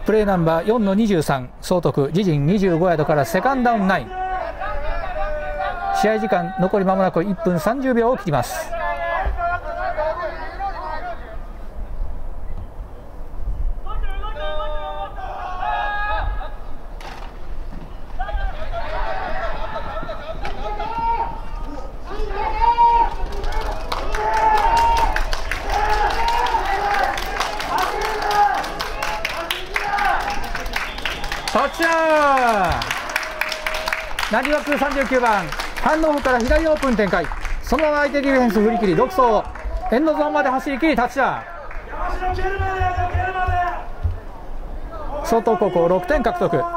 プレーナンバー4の23、総督自陣25ヤードからセカンドダウン9。試合時間残りまもなく1分30秒を切ります。タッチダウン。なにわく39番、ハンドオフから左オープン展開、そのまま相手ディフェンス振り切り独走、エンドゾーンまで走り切りタッチダウン。総統高校6点獲得。